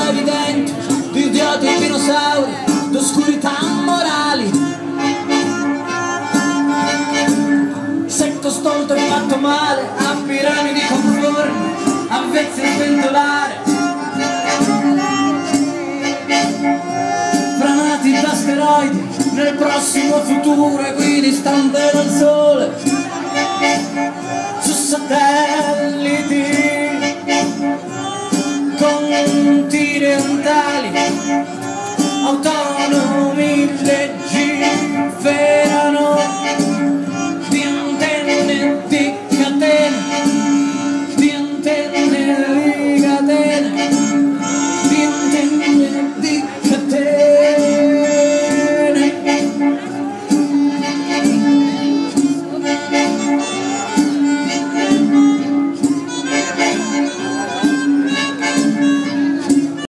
evidenti di idioti e dinosauri, d'oscurità morali. Secco, stolto e fatto male, a piramidi conformi, avvezzi a sventolare, franati da asteroidi nel prossimo futuro equidistante dal sole, su satelliti continentali autonomi legiferano